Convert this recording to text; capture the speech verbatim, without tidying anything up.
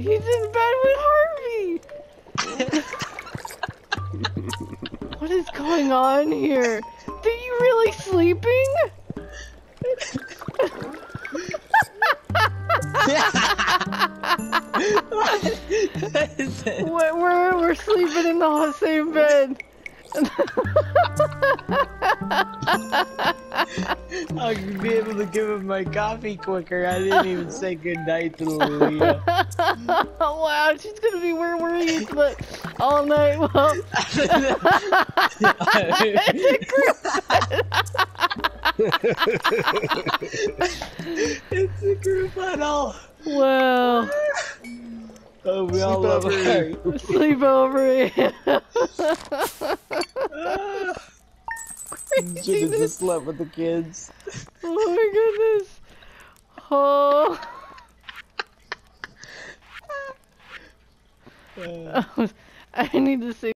He's in bed with Harvey! What is going on here? Are you really sleeping? What is it? We're, we're, we're sleeping in the same bed. I'll be able to give him my coffee quicker. I didn't even say goodnight to Leah. Wow, she's gonna be where were you all night. Well, it's a group huddle. It's a group huddle. Wow. Oh, we all love her. Sleep over. Should have just slept with the kids. Oh my goodness. Oh. I need to see.